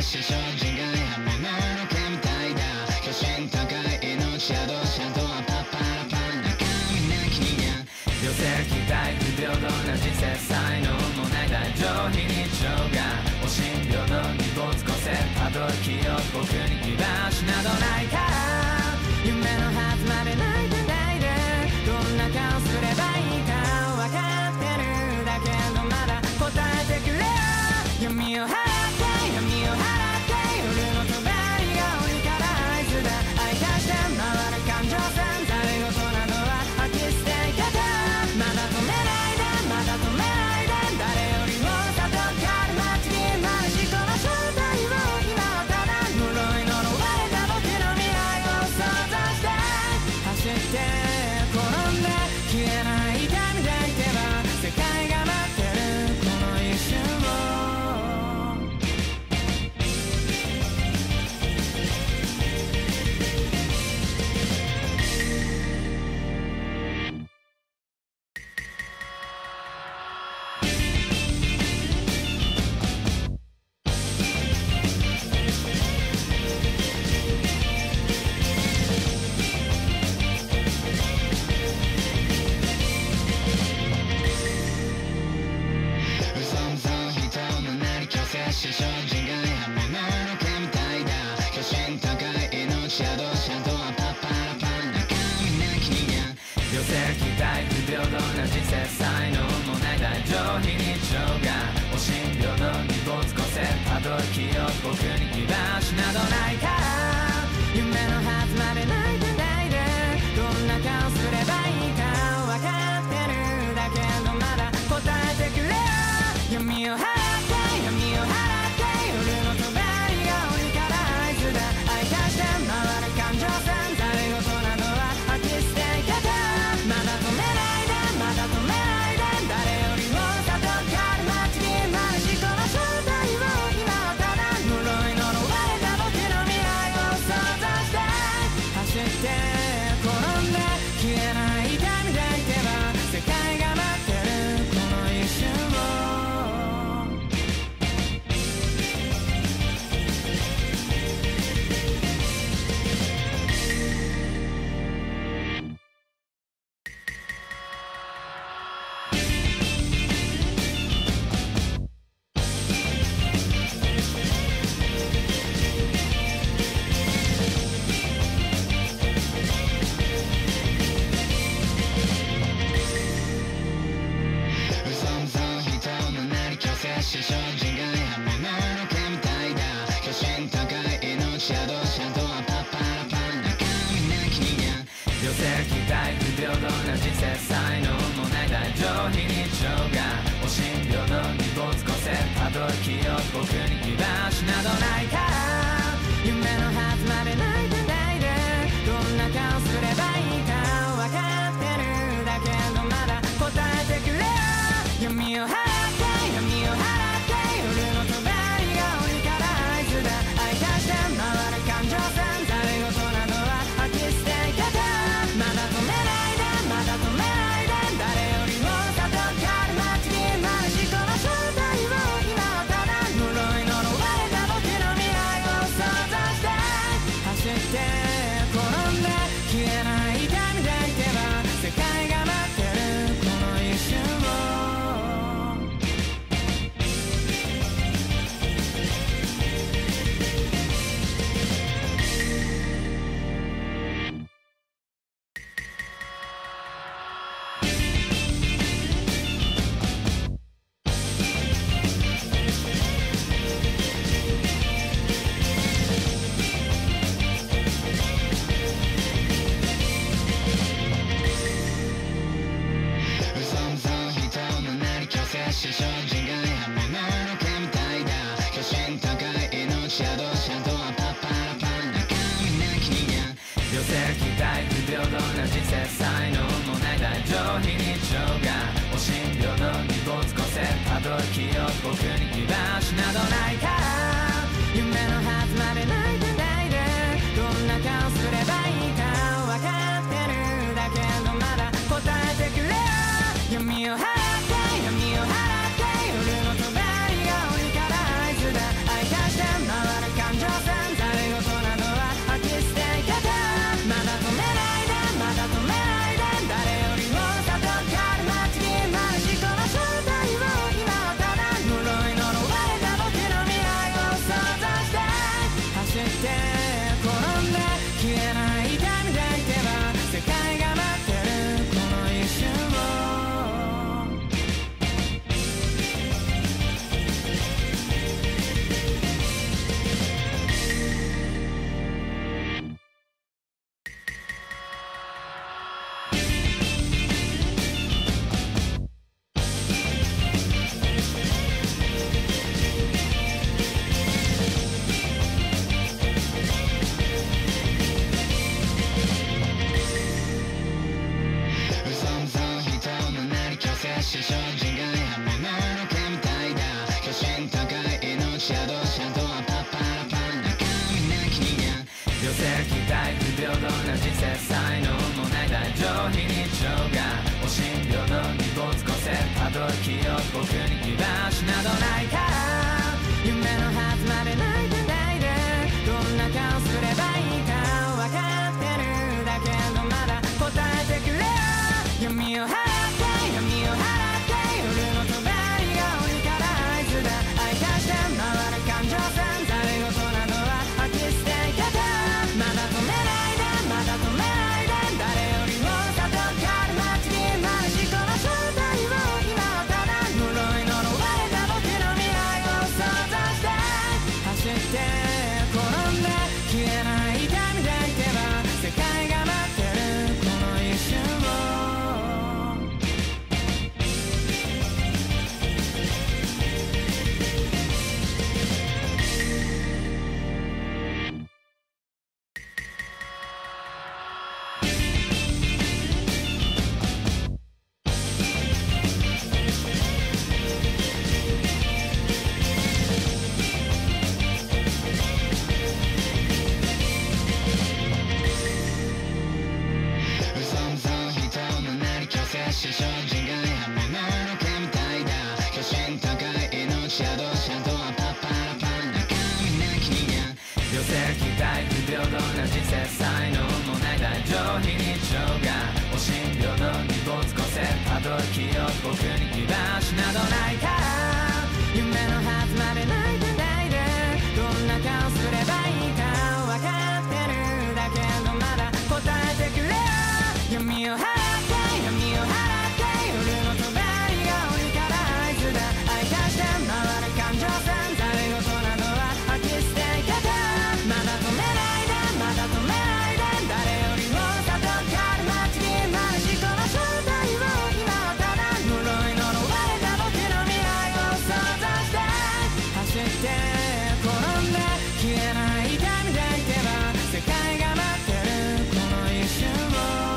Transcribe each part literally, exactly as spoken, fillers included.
し精進がやめなのかみたいだ巨神高い命シャドウシャドウはパッパラパン中身なき人間寄せ期待不平等な人生才能もない大上非日常がお診療のに没個性たどる気を僕に居場所などないか夢のはずまで泣いてないでどんな顔すればいいか分かってるだけどまだ答えてくれ闇を払って闇を払って夜の帳が檻から合図だ愛化して回る感情線ざれ事などは吐き捨ていけたまだ止めないでまだ止めないで誰よりも里から街になるしこの正体を今はただ呪い呪われた僕の未来を想像して走って転んで消えない痛みでいけば世界が待ってるこの一瞬を精進がやめなのかみたいだ巨神高い命シャドウシャドウはパッパラパン中身なき人間寄せ期待不平等な人生才能もない大上非日常がお診療のに没個性たどる気を僕に居場所などないか夢のはずまで泣いてないでどんな顔すればいいか分かってるだけどまだ答えてくれ闇を払って闇を払って夜の帳が檻から合図だ愛化して回る感情線ざれ事などは吐き捨ていけたまだ止めないでまだ止めないで誰よりも里から街になるしこの正体を今はただ呪い呪われた僕の未来を想像して走って転んで消えない痛みでいけば世界が待ってるこの一瞬を精進がやめなのかみたいだ巨神高い命シャドウシャドウはパッパラパン中身なき人間寄せ期待不平等な人生才能もない大上非日常がお診療のに没個性たどる気を僕に居場所などないか夢のはずまで泣いてないでどんな顔すればいいか分かってるだけどまだ答えてくれ闇を払って闇を払って僕に居場所などないか夢のはずまで泣いてないでどんな顔すればいいか分かってるだけどまだ答えてくれ闇を払って闇を払って夜の帳が檻から合図だ愛化して回る感情線ざれ言などは吐き捨ていけたまだ止めないでまだ止めないで誰よりも里かる街にまるしこの正体を今はただ呪い呪われた僕の未来を想像して走って転んで消えない痛みでいけば世界が待ってるこの一瞬を正常人外半目の毛みたいだ巨神高い命シャドウシャドウはパッパラパン中身なき人間両性期待不平等な人生才能もない大乗非日常がお心平等に没個性たどる記憶僕に居場所などないか夢のはずまで泣いてないでどんな顔すればいいか分かってるだけどまだ答えてくれ闇を払って闇を払って夜の帳が檻から合図だ愛化して回る感情線ざれ言などは吐き捨ていけたまだ止めないでまだ止めないで誰よりも里かる街にまるしこの正体を今はただ呪い呪われた僕の未来を想像して走って転んで消えない痛みでいけば世界が待ってるこの一瞬を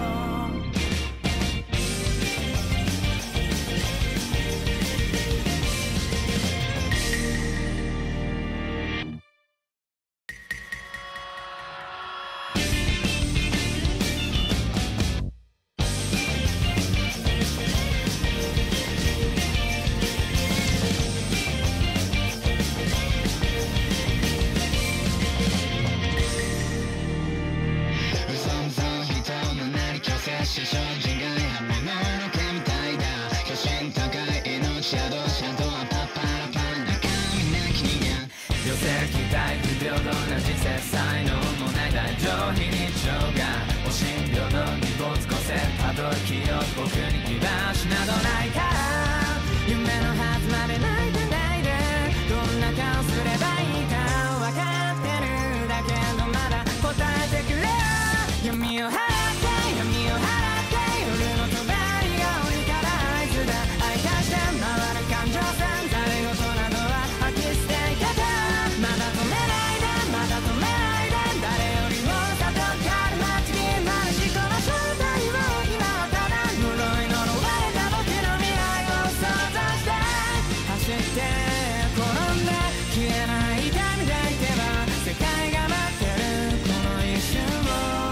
正常人外半目の毛みたいだ巨神高い命シャドウシャドウはパッパラパン中身なき人間両性期待不平等な人生才能もない大乗非日常がお心平等に没個性たどる記憶僕に居場所などないか夢のはずまで泣いてないでどんな顔すればいいか分かってるだけどまだ答えてくれ闇を払って闇を払って夜の帳が檻から合図だ愛化して回る感情線ざれ言などは吐き捨ていけたまだ止めないでまだ止めないで誰よりも里かる街にまるしこの正体を今はただ呪い呪われた僕の未来を想像して走って転んで消えない痛みでいけば世界が待ってるこの一瞬を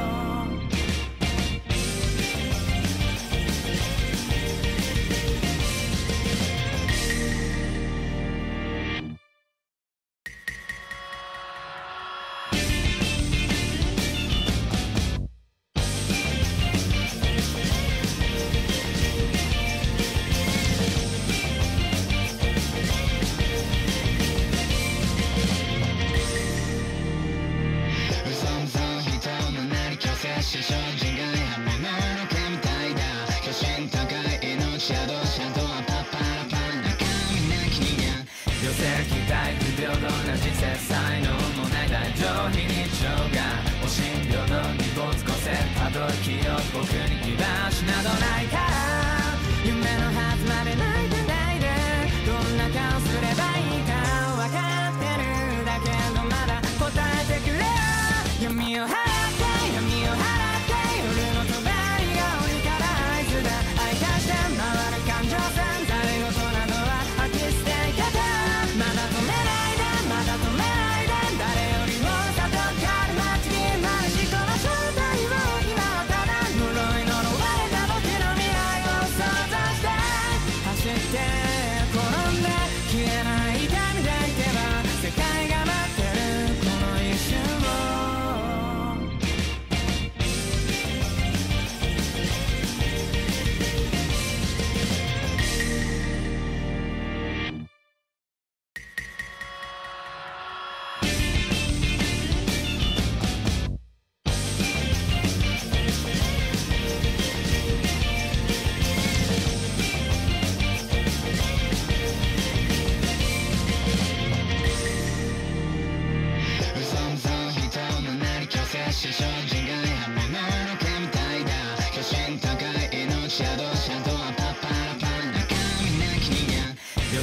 正常人外半目の毛みたいだ巨神高い命シャドウシャドウはパッパラパン中身なき人間両性期待不平等な人生才能もない大乗非日常がお心平等に没個性たどる記憶僕に居場所などないか夢のはずまで泣いてないでどんな顔すればいいか分かってるだけどまだ答えてくれ闇を払って闇を払って夜の帳が檻から合図だ愛化して回る感情線ざれ言などは吐き捨ていけたまだ止めないでまだ止めないで誰よりも里か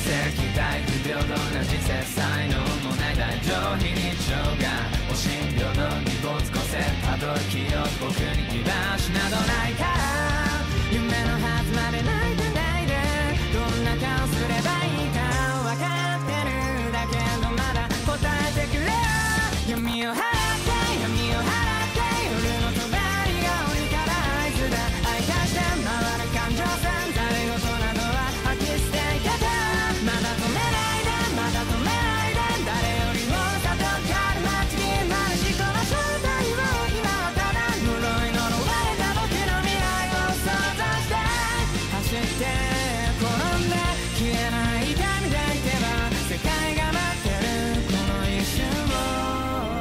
性期待不平等な人生才能もない大乗非日常がおしん平等に没個性たどる記憶僕に居場所などないから夢のはずまで泣いてないでどんな顔すればいいか分かってるだけどまだ答えてくれ闇を払って闇を払って夜の帳が鬼から合図だ愛化して回る感情線誰事などは吐き捨ていけてまだ止めないでまだ止めないで誰よりも里から街になるしこの正体を今はただ呪い呪われた僕の未来を想像して走って転んで消えない痛みでいけば世界が待ってるこの一瞬を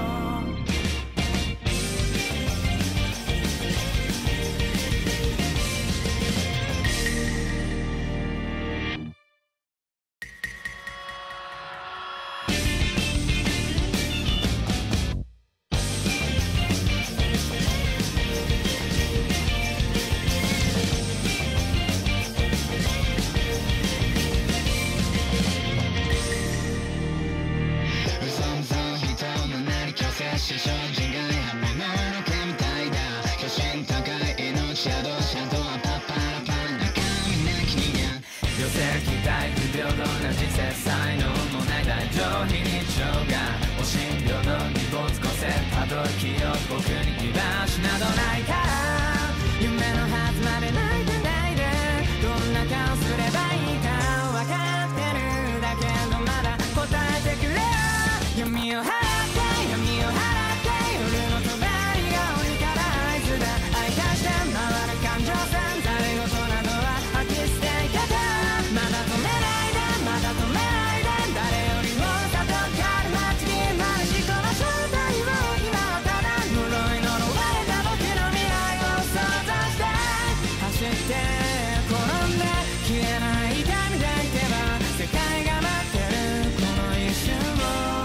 正常人外半目の神体だ巨神高い命シャドウシャドウはパッパラパン中身なき人間両性期待不平等な人生才能もない大乗非日常がおしん平等に没個性たどる記憶僕に居場所などないから夢のはずまで泣いてないでどんな顔すればいいか分かってるだけどまだ答えてくれ闇を払って闇を払って夜の帳が鬼から合図だ愛化して回る感情線誰事などは吐き捨ていけてまだ止めないでまだ止めないで誰よりも里から街になるしこの正体を今はただ呪い呪われた僕の未来を想像して走って転んで消えない痛みでいけば世界が待ってるこの一瞬を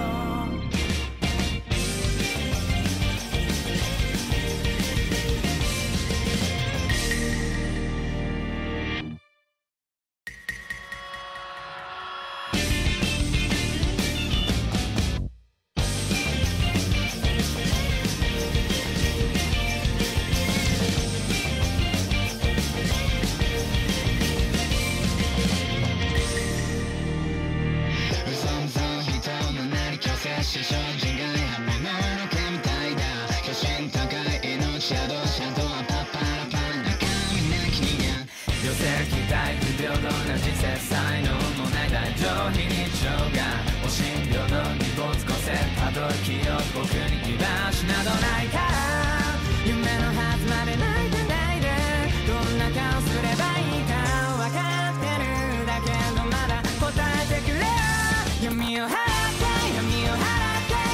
正常人外半目の神体だ巨神高い命シャドウシャドウはパッパラパン中身なき人間両性期待不平等な人生才能もない大乗非日常がおしん平等に没個性たどる記憶僕に居場所などないから夢のはずまで泣いてないでどんな顔すればいいか分かってるだけどまだ答えてくれ闇を払って闇を払って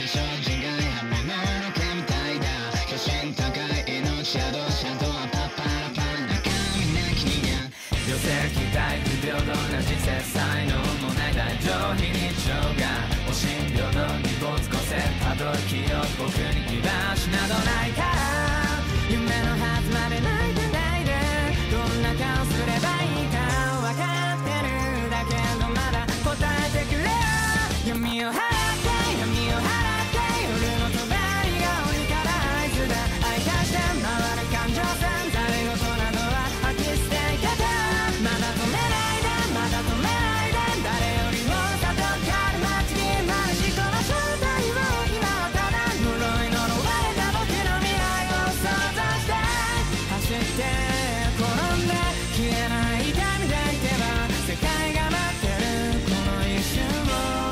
精進外は目の神体だ巨神高い命シャドウシャドウはパッパラパン中身なき人間両性期待不平等な人生才能もない大上非日常がお心平等に没個性たどる記憶僕に居場所などないか夢のはずまで泣いてないでどんな顔すればいいか分かってるだけどまだ答えてくれ闇を払って闇を払って夜の帳が檻から合図だ愛化して回る感情線誰事などは吐き捨ていけてまだ止めないでまだ止めないで誰よりも里から待ちになるしこの正体を今はただ呪い呪われた僕の未来を想像して走って転んで消えない痛みでいけば世界が待ってるこの一瞬を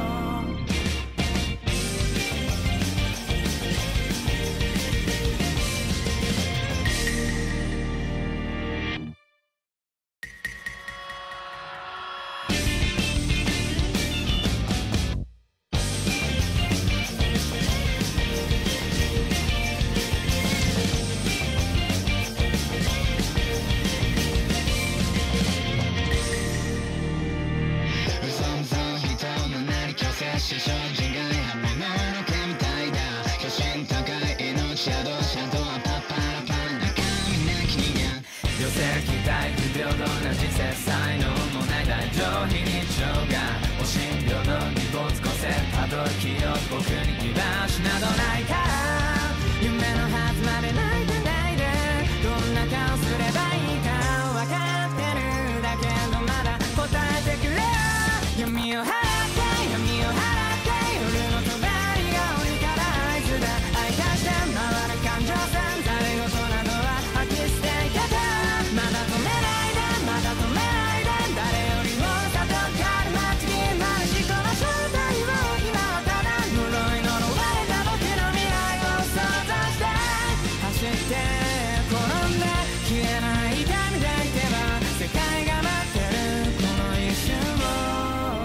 精進外は目の神体だ巨神高い命シャドウシャドウはパッパラパン中身なき人間両性期待不平等な人生才能もない大上非日常がお心平等に没個性たどる記憶僕に居場所などないか夢のはずまで泣いてないでどんな顔すればいいか分かってるだけどまだ答えてくれ闇を払って闇を払って夜の帳が檻から合図だ愛化して回る感情線誰事などは吐き捨ていけてまだ止めないでまだ止めないで誰よりも里から待ちになるしこの正体を今はただ呪い呪われた僕の未来を想像して走って転んで消えない痛みでいけば世界が待ってるこの一瞬を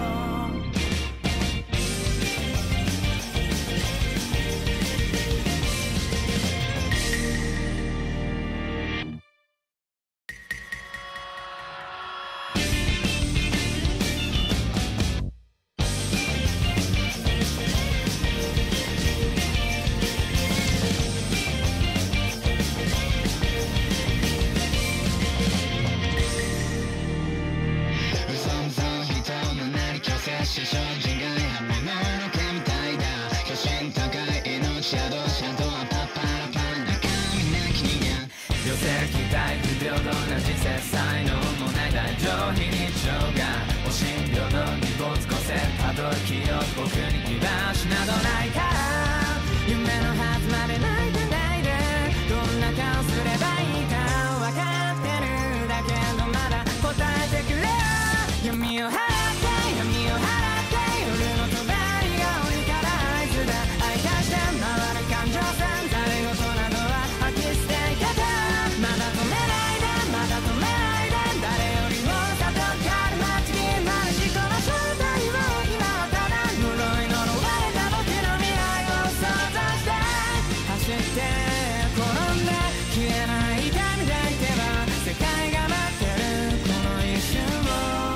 精進外は目の神体だ巨神高い命シャドウシャドウはパッパラパン中身なき人間両性期待不平等な人生才能もない大上非日常がお心平等に没個性たどる記憶僕に居場所などないか夢のはずまで泣いてないでどんな顔すればいいか分かってるだけどまだ答えてくれ闇を払って闇を払って夜の帳が檻から合図だ愛化して回る感情線誰事などは吐き捨ていけてまだ止めないでまだ止めないで誰よりも里から待ちになるしこの正体を今はただ呪い呪われた僕の未来を想像して走って転んで消えない痛みでいけば世界が待ってるこの一瞬を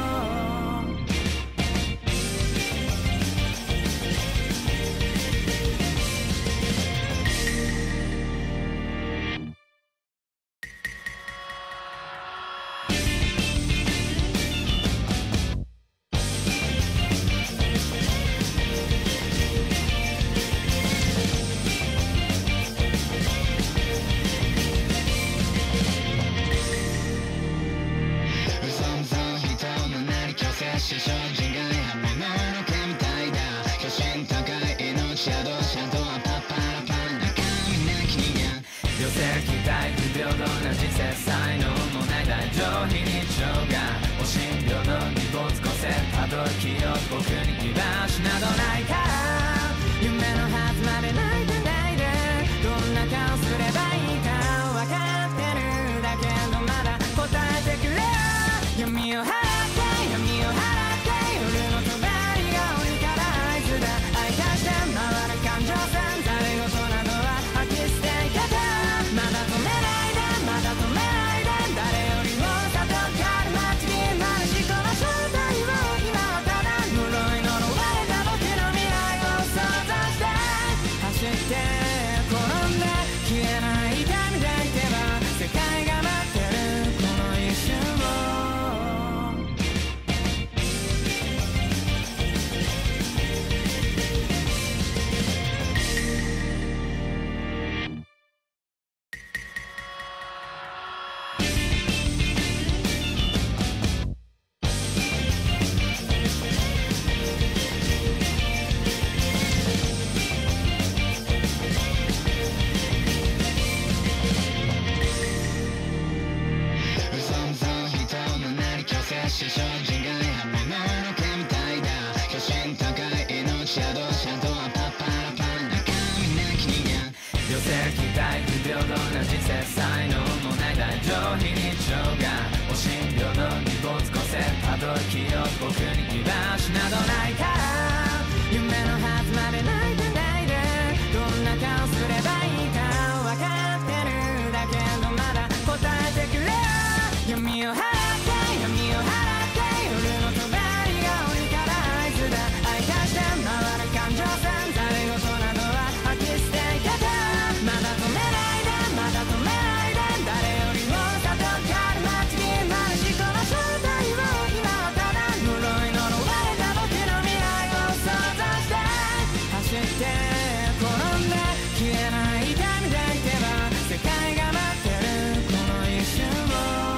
精進外は目の神体だ巨神高い命シャドウシャドウはパッパラパン中身なき人間両性期待不平等な人生才能もない大上非日常がお心平等に没個性たどる記憶僕に居場所などないか夢のはずまで泣いてないでどんな顔すればいいか分かってるだけどまだ答えてくれ闇を払って闇を払って夜の帳が檻から合図だ愛化して回る性期待不平等な人生才能もない大乗非日常がおしん平等に没個性たどる記憶僕に居場所などないから夢のはずまで泣いてないでどんな顔すればいいか分かってるだけどまだ答えてくれ闇を払って闇を払って夜の帳が檻から合図だ愛化して回る感情線ざれ言などは吐き捨ていけてまだ止めないでまだ止めないで誰よりも里から街にまるしこの正体を今はただ呪い呪われた僕の未来を想像して走って転んで消えない痛みでいけば世界が待ってるこの一瞬を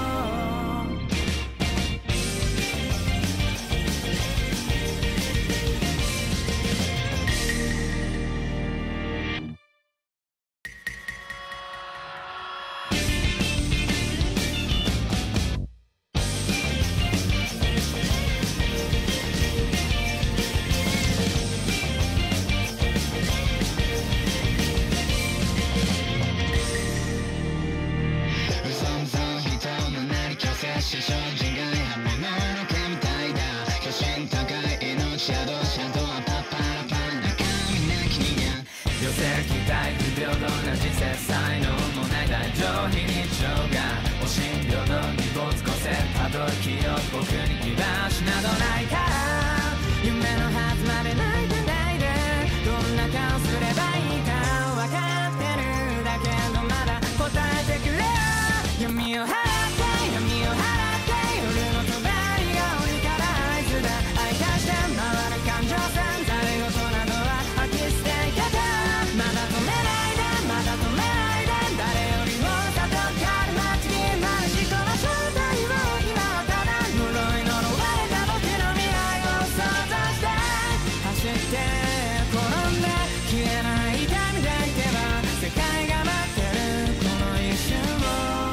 正常人外は目の中みたいだ巨神高い命シャドウシャドウはパッパラパン中身なき人間両性期待不平等な人生才能もない大乗非日常がおしん平等に没個性たどる記憶僕に居場所などないから夢のはずまで泣いてないでどんな顔すればいいか分かってるだけどまだ答えてくれ闇を払って闇を払って夜の帳が檻から合図だ愛化して回る感情線ざれ言などは吐き捨ていけてまだ止めないでまだ止めないで誰よりも里から街にまるしこの正体を今はただ呪い呪われた僕の未来を想像して走って転んで消えない痛みでいけば世界が待ってるこの一瞬を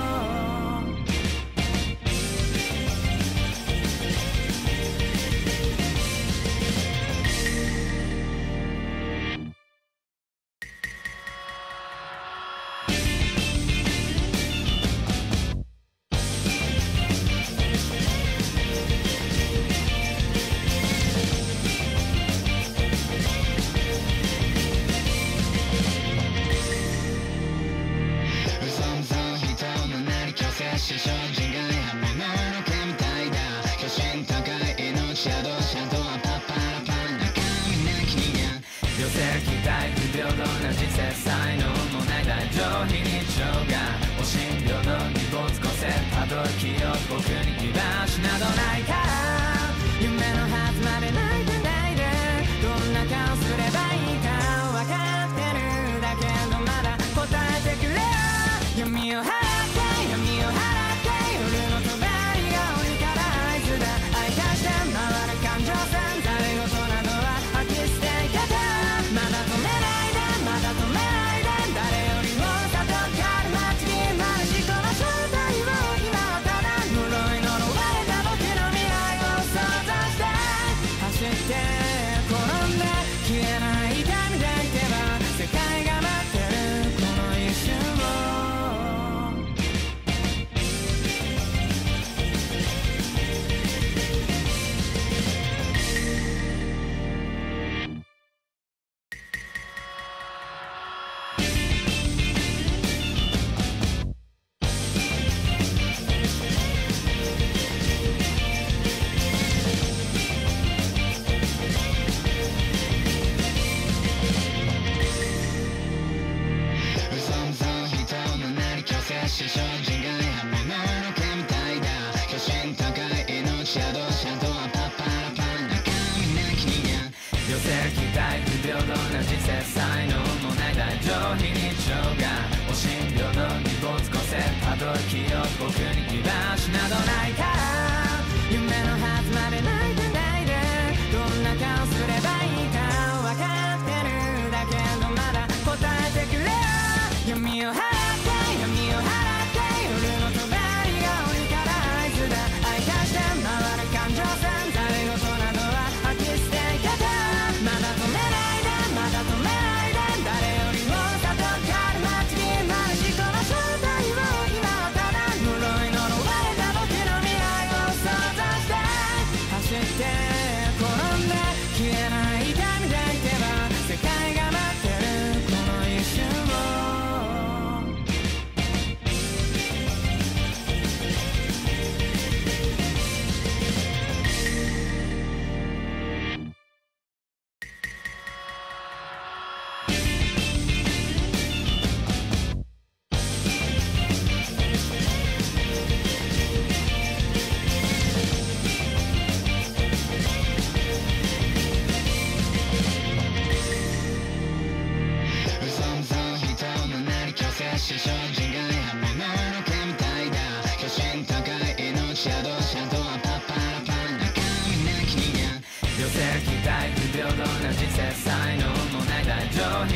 正常人外は目の中みたいだ巨神高い命シャドウシャドウはパッパラパン中身なき人間両性期待不平等な人生才能もない大乗非日常がおしん平等に没個性たどる記憶僕に居場所などないから夢のはずまで泣いてないでどんな顔すればいいか分かってるだけどまだ答えてくれ闇を払って闇を払って夜の帳が檻から合図だ愛化して回る感情線ざれ言などは吐き捨ていけてまだ止めないでまだ止めないで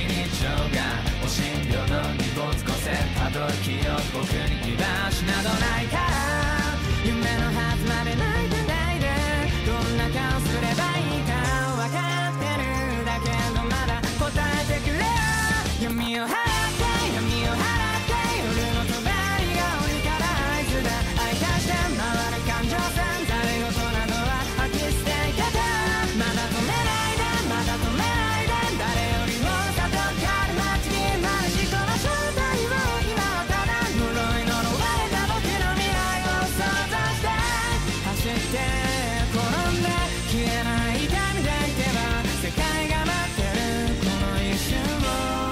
非日常がお診療のに没個性たどる記憶僕に居場所などないか夢のはずまで泣いてないでどんな顔すればいいか分かってるだけどまだ答えてくれ闇を払って闇を払って夜の帳が檻から合図だ愛化して回る感情線誰事などは吐き捨ていけてまだ止めないでまだ止めないで誰よりも里から街になるしこの正体を今はただ呪い呪われた僕の未来を想像して走って転んで消えない痛みでいけば世界が待ってるこの一瞬を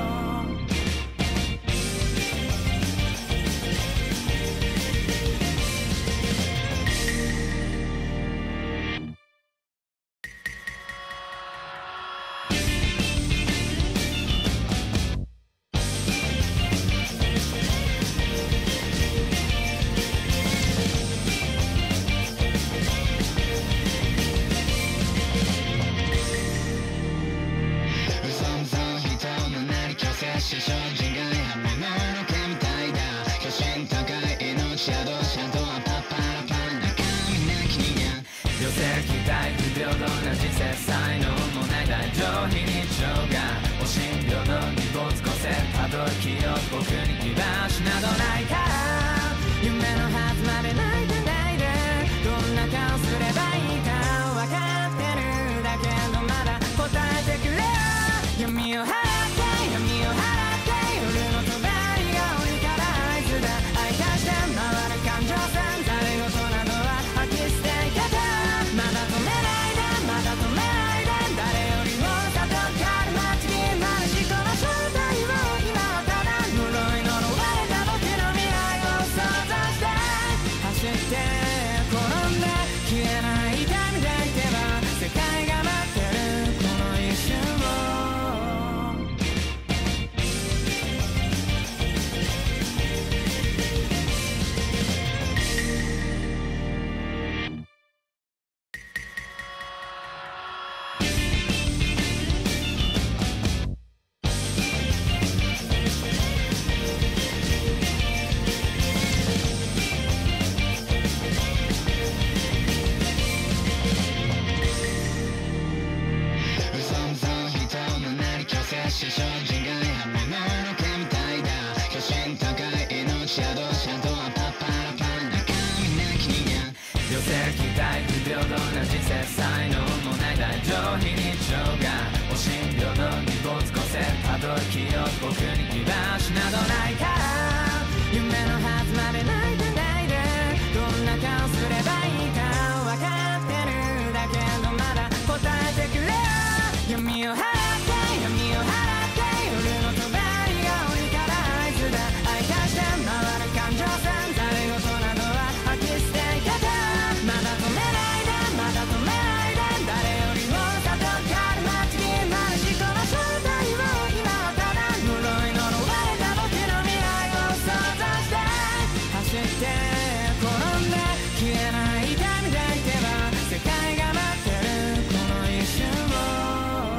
正常人外は目の毛みたいだ巨神高い命シャドウシャドウはパッパラパン中身なき人間両性期待不平等な人生才能もない大乗非日常がお診療のに没個性たどる記憶僕に居場所などないか夢のはずまで泣いてないでどんな顔すればいいか分かってるだけどまだ答えてくれ闇を払って闇を払って夜の帳が檻から合図だ愛化して回る感情線誰事などは吐き捨ていけてまだ止めないでまだ止めないで誰よりも里から街になるしこの正体を今はただ呪い呪われた僕の未来を想像して走って転んで消えない痛みでいけば世界が待ってるこの一瞬を正常人外は目の毛みたいだ巨神高い命シャドウシャドウはパッパラパン中身なき人間両性期待不平等な人生才能もない大乗非日常がお診療のに没個性たどる記憶僕に居場所などないか夢のはずまで泣いてないでどんな顔すればいいか分かってるだけどまだ答えてくれ闇を払って闇を払って夜の帳が檻から合図だ愛化して回る感情線誰事などは吐き捨ていけてまだ止めないでまだ止めないで誰よりも里から街になるしこの正体を今はただ呪い呪われた僕の未来を想像して走って転んで消えない痛みでいけば世界が待ってるこの一瞬を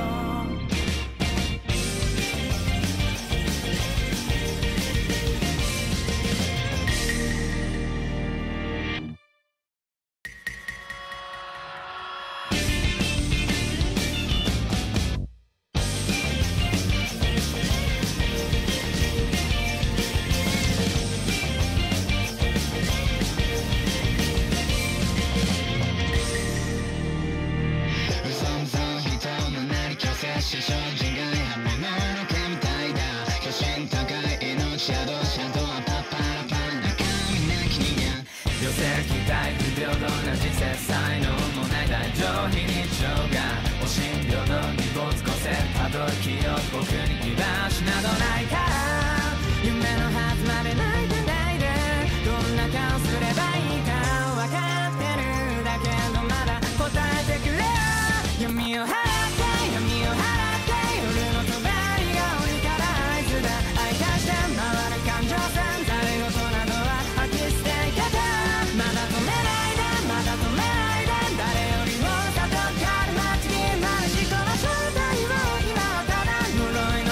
正常人外は目の毛みたいだ巨神高い命シャドウシャドウはパッパラパン中身なき人間両性期待不平等な人生才能もない大乗非日常がお診療のに没個性たどる記憶僕に居場所などないか夢のはずまで泣いてないでどんな顔すればいいか分かってるだけどまだ答えてくれ闇を払って闇を払って夜の帳が檻から合図だ愛化して回る感情線誰事などは吐き捨ていけてまだ止めないでまだ止めないで誰よりも里から街になるしこの正体を今はただ呪いの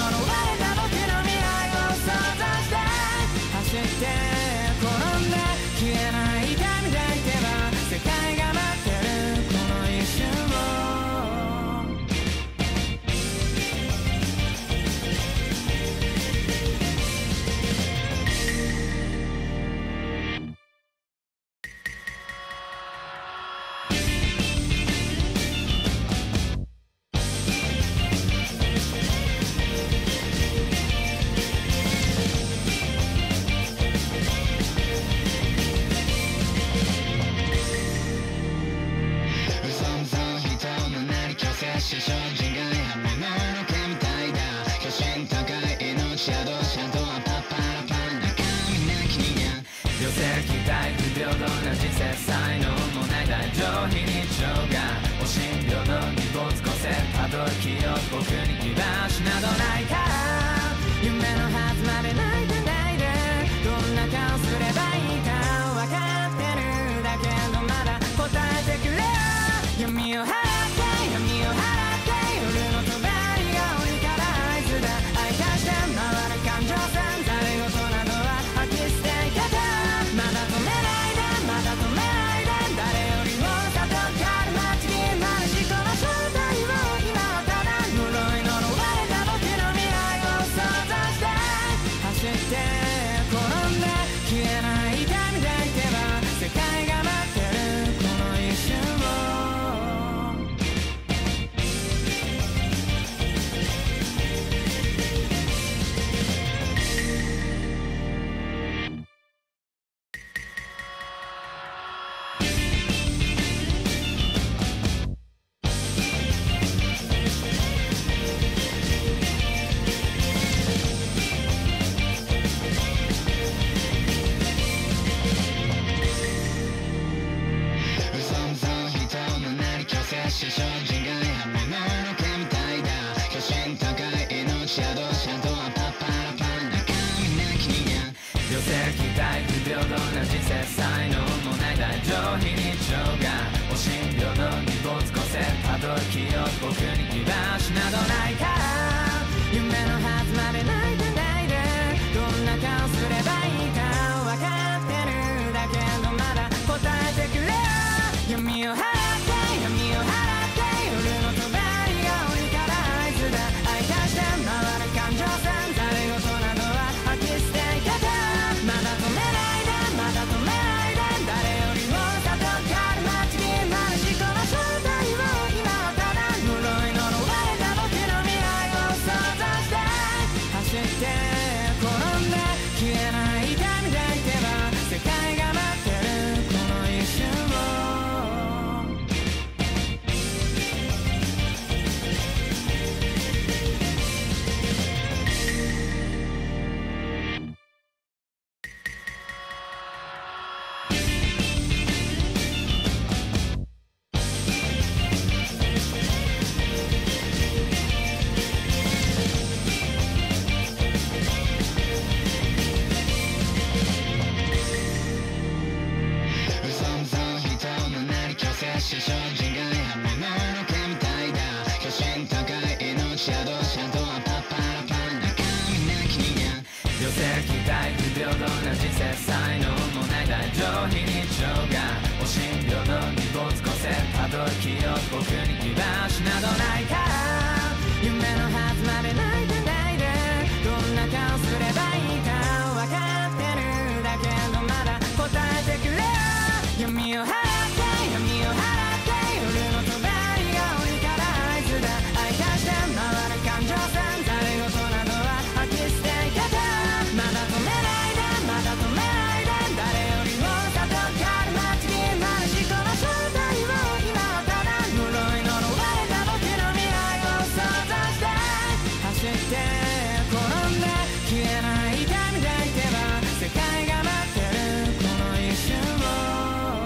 世才能もない大乗非日常がおしん平等に没個性たどる記憶僕に居場所などないか夢のはずまで泣いてないでどんな顔すればいいか分かってるだけどまだ答えてくれ闇を払って闇を払って夜の帳が檻から合図だ愛化して回る感情線誰事などは吐き捨ていけたまだ止めないでまだ止めないで誰よりも里から街になるしこの正体を今はただ呪い呪われた僕の未来を想像して走って転んで消えない痛みでいけば世界が待ってるこの一瞬を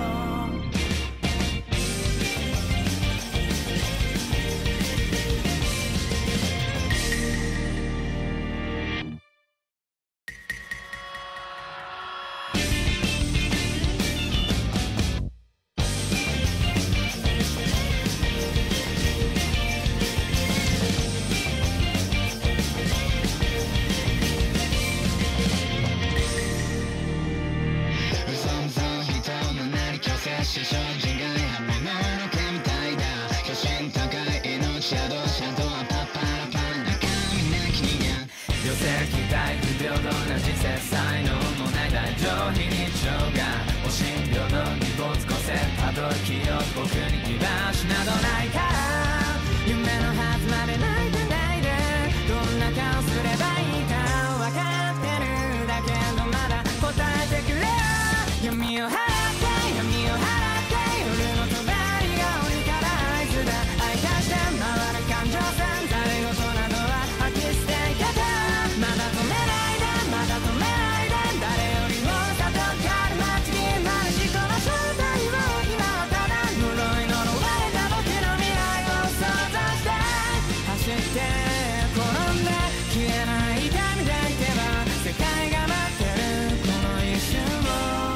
正常人外は目の中みたいだ巨神高い命シャドウシャドウはパッパラパン中身なき人間両性期待不平等な人生才能もない大乗非日常がおしん平等に没個性たどる記憶僕に居場所などないか夢のはずまで泣いてないでどんな顔すればいいか分かってるだけどまだ答えてくれ闇を払って闇を払って夜の帳が檻から合図だ愛化して回る感情線誰事などは吐き捨ていけたまだ止めないでまだ止めないで誰よりも里から街になるしこの正体を今はただ呪い呪われた僕の未来を想像して走って転んで消えない痛みでいけば世界が待ってるこの一瞬を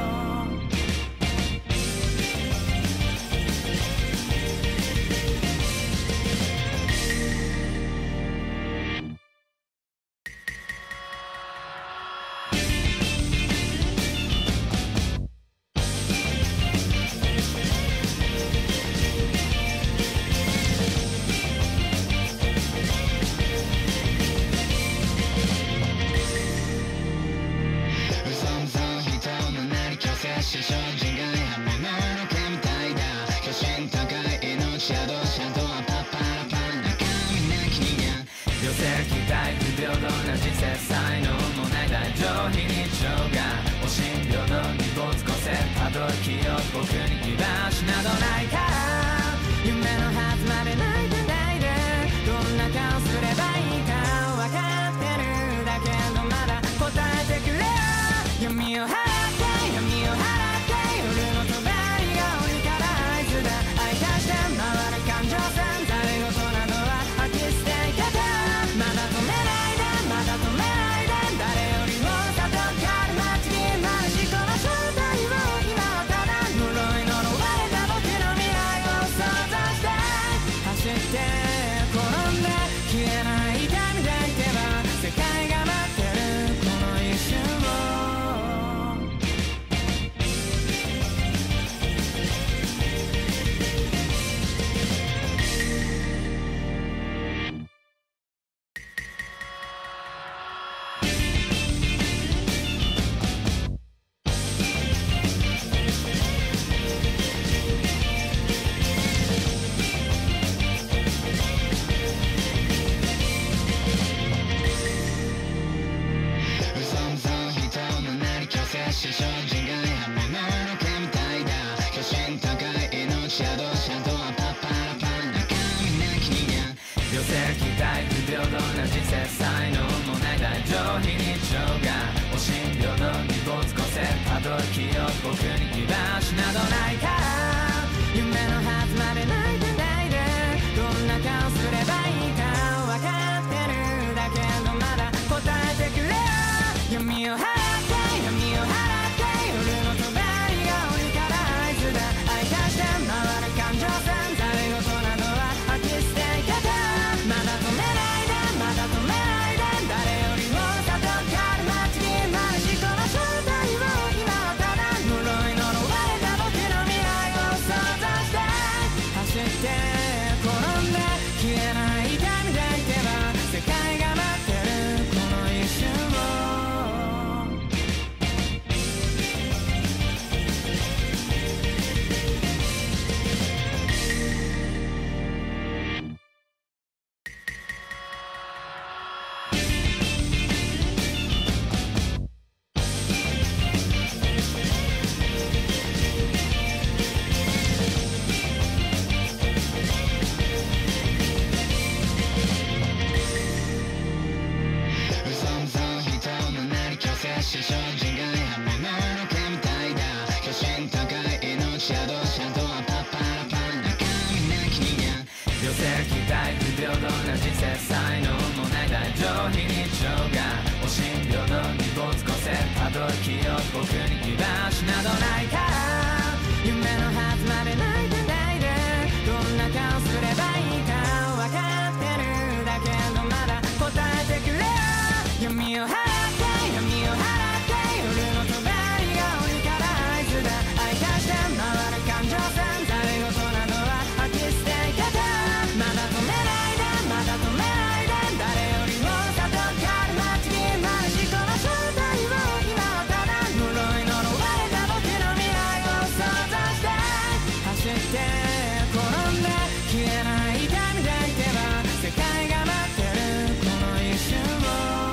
正常人外は目の中みたいだ巨神高い命シャドウシャドウはパッパラパン中身なき人間両性期待不平等な人生才能もない大乗非日常がおしん平等に没個性たどる記憶僕に居場所などないか夢のはずまで泣いてないでどんな顔すればいいか分かってるだけどまだ答えてくれ闇を払って闇を払って夜の帳が檻から合図だ愛化して回る感情線誰事などは吐き捨ていけたまだ止めないでまだ止めないで誰よりも里から街になるしこの正体を今はただ呪い呪われた僕の未来を想像して走って転んで消えない痛みでいけば世界が待ってるこの一瞬を正常人外は目の中みたいだ巨神高い命シャドウシャドウはパッパラパン中身なき人間両性期待不平等な人生才能もない大乗非日常がおしん平等に没個性たどる記憶僕に居場所などないか夢のはずまで泣いてないでどんな顔すればいいか分かってるだけどまだ答えてくれ闇を払って闇を払って夜の帳が檻から合図だ愛化して回る感情線誰事などは吐き捨ていけたまだ止めないでまだ止めないで誰よりも里非日常がお診療のに没個性たどる記憶僕に居場所などないから夢のはずまで泣いてないでどんな顔すればいいか分かってるだけどまだ答えてくれ闇を払って闇を払って夜の帳が檻から合図だ愛化して回る感情線誰事などは吐き捨ていけたまだ止めないでまだ止めないで誰よりも里から待ちきまるしこの正体を今はただ呪い呪われた僕の未来を想像して走って転んで消えない痛みでいけば世界が待ってるこの一瞬を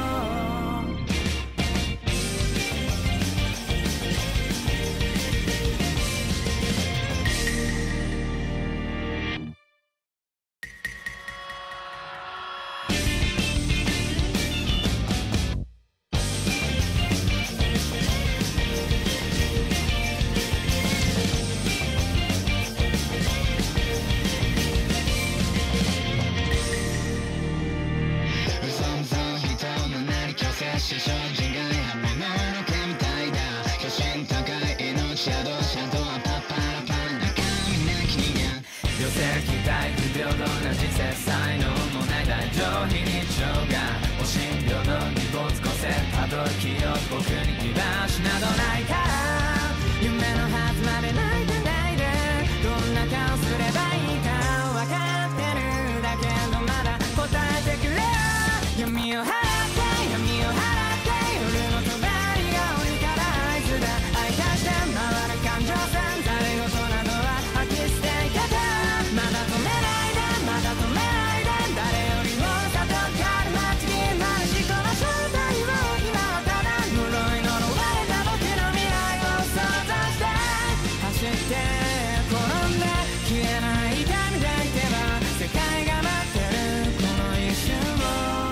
正常人外は目の毛みたいだ巨神高い命シャドウシャドウはパッパラパン中身なき人間両性期待不平等な人生才能もない大上非日常がお診療のに没個性たどる記憶僕に居場所などないから夢のはずまで泣いてないでどんな顔すればいいか分かってるだけどまだ答えてくれ闇を払って闇を払って夜の帳が檻から合図だ愛化して回る感情線誰事などは吐き捨ていけたまだ止めないでまだ止めないで誰よりも里から待ちきまるしこの正体を今はただ呪い呪われた僕の未来を想像して走って転んで消えない痛みでいけば世界が待ってるこの一瞬を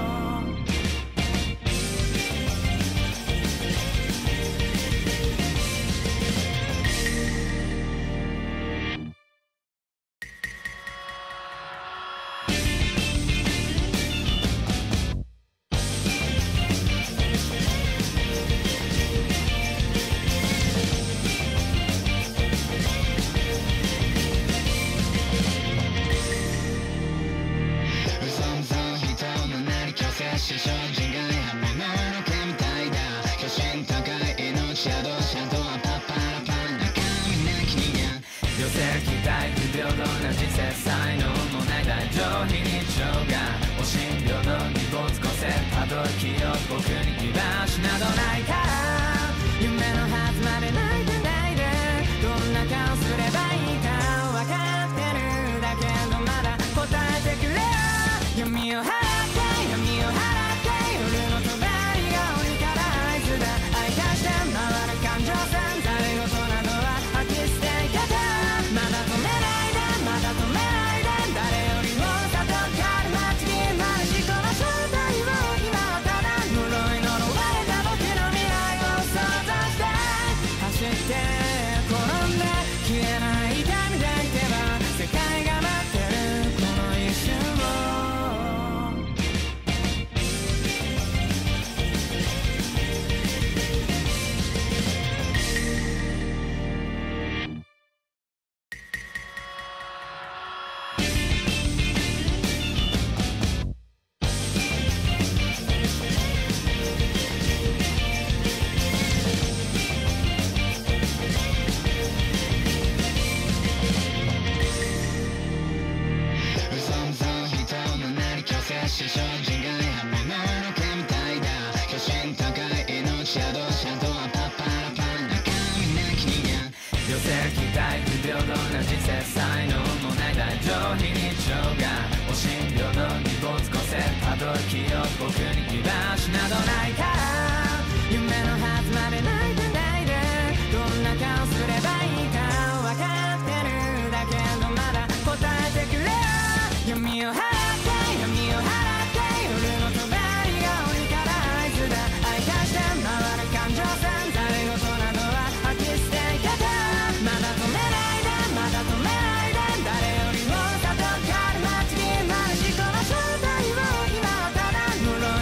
正常人外は目の毛みたいだ巨神高い命シャドウシャドウはパッパラパン中身なき人間両性期待不平等な人生才能もない大上非日常がお診療のに没個性たどる記憶僕に居場所などないから夢のはずまで泣いてないでどんな顔すればいいか分かってるだけどまだ答えてくれ闇を払って闇を払って夜の帳が檻から合図だ愛化して回る感情線誰事などは吐き捨ていけたまだ止めないでまだ止めないで誰よりも里から待ちきまるしこの正体を今はただ呪い呪われた僕の未来を想像して走って転んで消えない痛みでいけば世界が待ってるこの一瞬を正常人外は目の毛みたいだ巨神高い命シャドウシャドウはパッパラパン中身なき人間両性期待不平等な人生才能もない大上非日常がお診療のに没個性たどる記憶僕に居場所などないから夢のはずまで泣いてないでどんな顔すればいいか分かってるだけどまだ答えてくれ闇を払って闇を払って夜の帳が檻から合図だ愛化して回る感情線誰事などは吐き捨ていけたまだ止めないでまだ止めないで誰よりも里から待ちきまるしこの正体を今はただ呪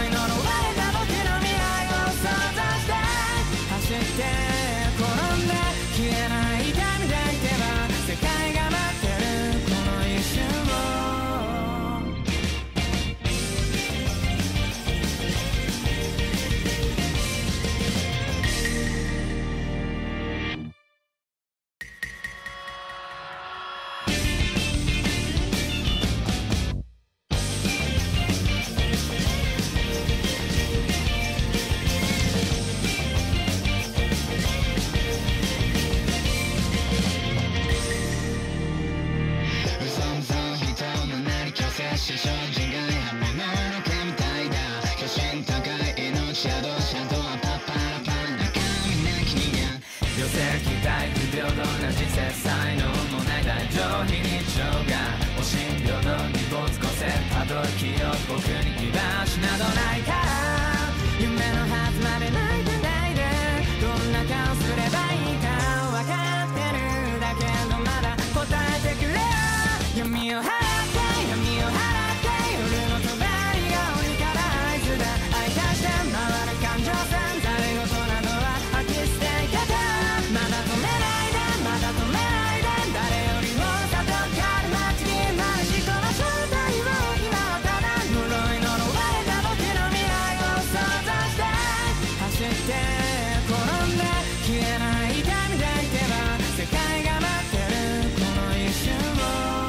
シャドウシャドウはパッパラパン中身なき人間両性期待不平等な人生才能もない大上非日常がお心平等に没個性たどる記憶僕に居場所などないか夢のはずまで泣いてないでどんな顔すればいいか分かってるだけどまだ答えてくれ闇を払って闇を払って夜の帳が檻から合図だ愛化して回る感情線ざれ事などは吐き捨ていけたまだ止めないでまだ止めないで誰よりも里から街になるしこの正体を今はただ呪い呪われた僕の未来を想像して走って転んで消えない痛みでいけば世界が待ってるこの一瞬を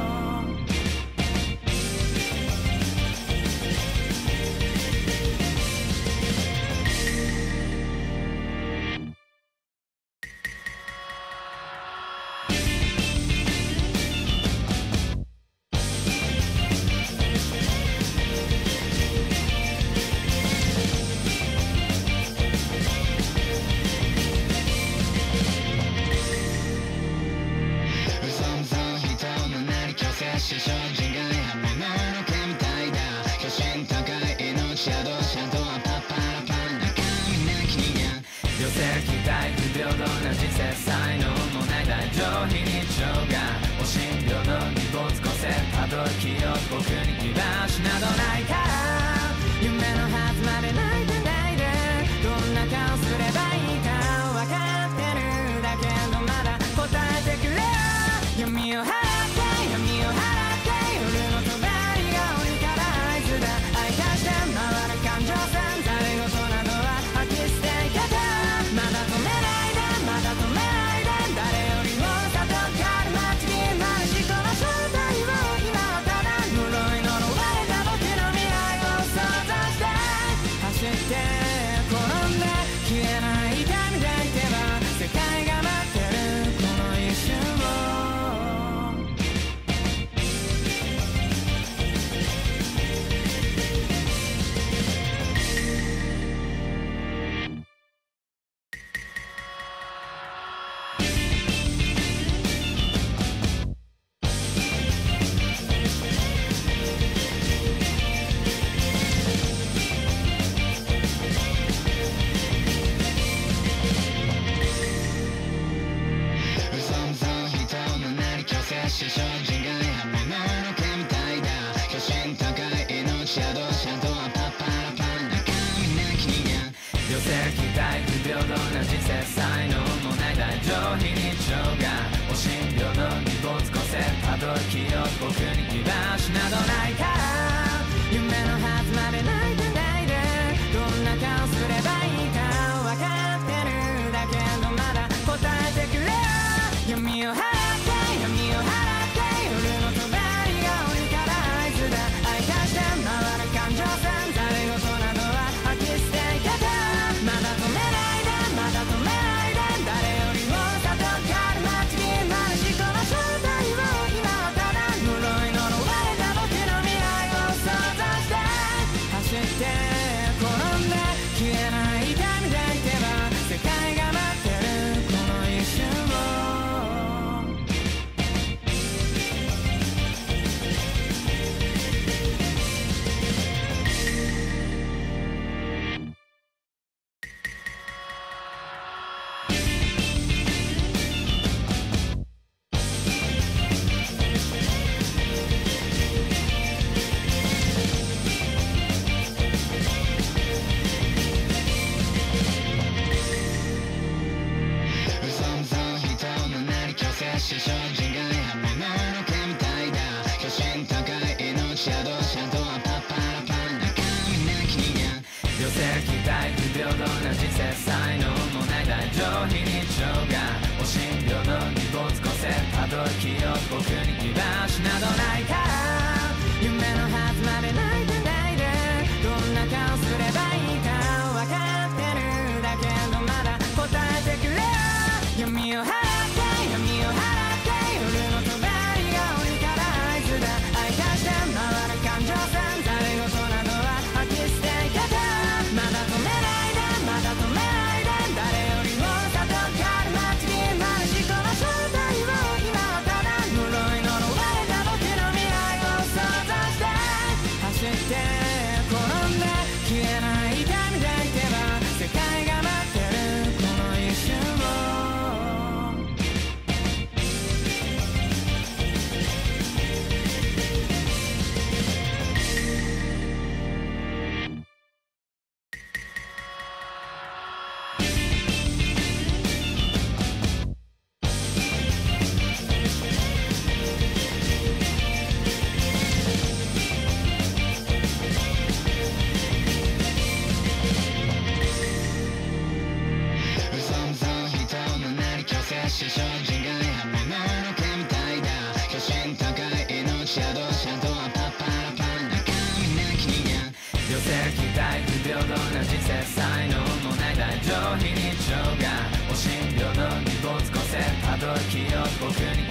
正常人外は目の毛みたいだ巨神高い命シャドウシャドウはパッパラパン中身なき人間両性期待不平等な人生才能もない大上非日常がお心平等に没個性たどる記憶僕に居場所などないか夢のはずまで泣いてないでどんな顔すればいいか分かってるだけどまだ答えてくれ闇を払って闇を払って夜の帳が檻から合図だ愛化して回る感情線ざれ事などは吐き捨ていけたまだ止めないでまだ止めないで誰よりも里から街になるしこの正体を今はただ呪い呪われた僕の未来を想像して走って転んで消えない痛みでいけば世界が待ってるこの一瞬を正常人外は目の毛みたいだ巨神高い命シャドウシャドウはパッパラパン中身なき人間両性期待不平等な人生才能もない大上非日常がお心平等に没個性たどる記憶僕に居場所などないか夢のはずまで泣いてないでどんな顔すればいいか分かってるだけどまだ答えてくれ闇を払って闇を払って夜の帳が檻から合図だ愛化して回る感情線ざれ事などは吐き捨ていけたまだ止めないでまだ止めないで誰よりも里から街になるしこの正体を今はただ呪い呪われた僕の未来を想像して走って転んで消えない痛みでいけば世界が待ってるこの一瞬を正常人外は目の毛みたいだ巨神高い命シャドウシャドウはパッパラパン中身なき人間両性期待不平等な人生才能もない大上非日常がお心平等に没個性たどる記憶僕に居場所などないか夢のはずまで泣いてないでどんな顔すればいいか分かってるだけどまだ答えてくれ闇を払って闇を払って夜の帳が檻から合図だ愛化して回る感情線ざれ事などは吐き捨ていけたまだ止め僕に